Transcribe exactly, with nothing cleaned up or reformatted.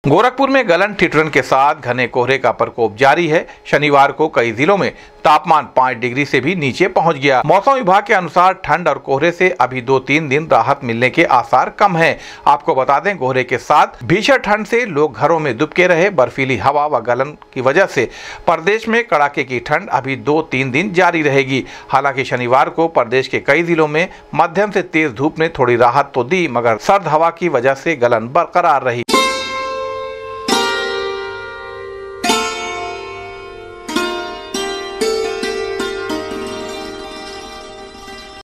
गोरखपुर में गलन ठिठुरन के साथ घने कोहरे का प्रकोप जारी है। शनिवार को कई जिलों में तापमान पाँच डिग्री से भी नीचे पहुंच गया। मौसम विभाग के अनुसार ठंड और कोहरे से अभी दो तीन दिन राहत मिलने के आसार कम हैं। आपको बता दें, कोहरे के साथ भीषण ठंड से लोग घरों में दुबके रहे। बर्फीली हवा व गलन की वजह से प्रदेश में कड़ाके की ठंड अभी दो तीन दिन जारी रहेगी। हालांकि शनिवार को प्रदेश के कई जिलों में मध्यम से तेज धूप ने थोड़ी राहत तो दी, मगर सर्द हवा की वजह से गलन बरकरार रही।